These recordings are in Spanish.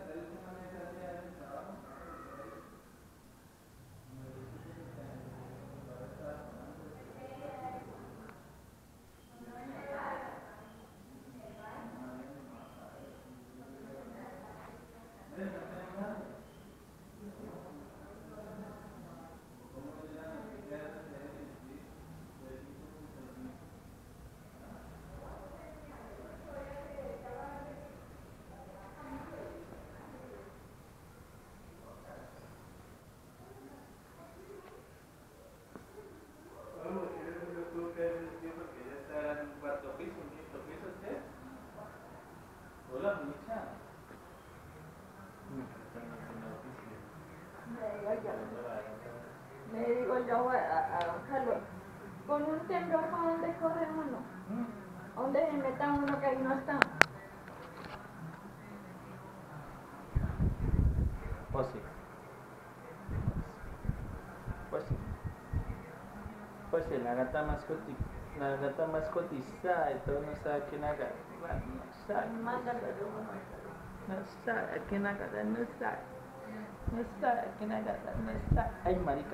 Hola, Micha. Le digo yo a don Carlos, con un temblor, ¿para dónde corre uno? ¿A dónde se meta uno que ahí no está? Pues sí. Pues sí. Pues sí, la gata más cotizada y todo no sabe quién agarra. No sabe. Mándalo. No sabe a quién agarra, no sabe. No sabe a quién agarra, no sabe. Ay, marica.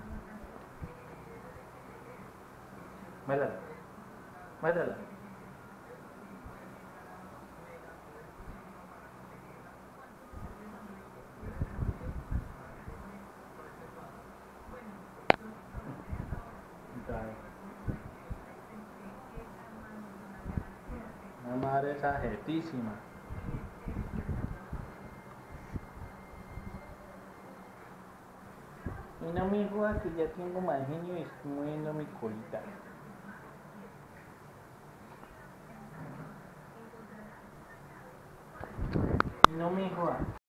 Muérdala. Muérdala. Una madre sajetísima. Y no me joda que ya tengo mal genio y estoy moviendo mi colita. Y no me joda.